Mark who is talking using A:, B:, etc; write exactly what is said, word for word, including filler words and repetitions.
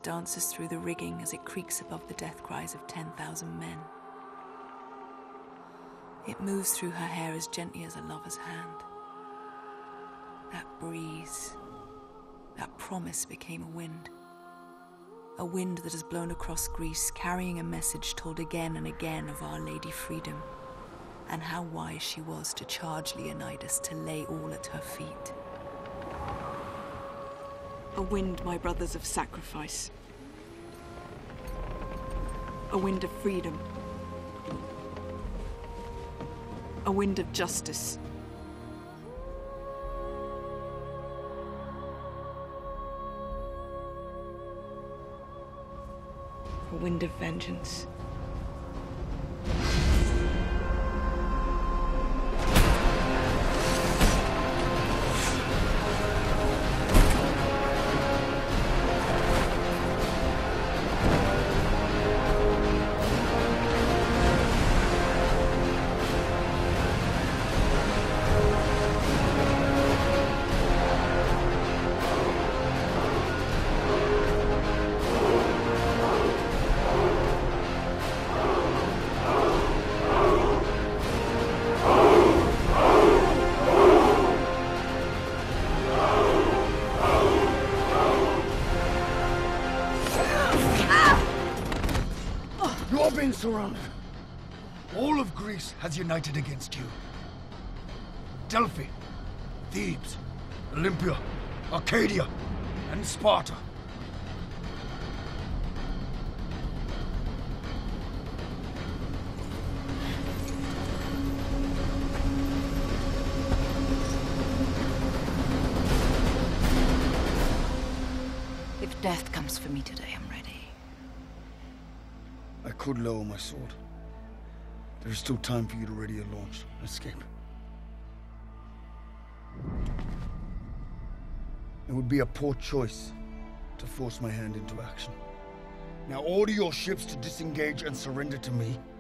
A: dances through the rigging as it creaks above the death cries of ten thousand men. It moves through her hair as gently as a lover's hand. That breeze, that promise became a wind. A wind that has blown across Greece, carrying a message told again and again of Our Lady Freedom, and how wise she was to charge Leonidas to lay all at her feet. A wind, my brothers, of sacrifice. A wind of freedom. A wind of justice. A wind of vengeance.
B: Surrounded. All of Greece has united against you. Delphi, Thebes, Olympia, Arcadia, and Sparta.
C: If death comes for me today, I'm ready.
B: I could lower my sword. There is still time for you to ready a launch and escape. It would be a poor choice to force my hand into action. Now order your ships to disengage and surrender to me,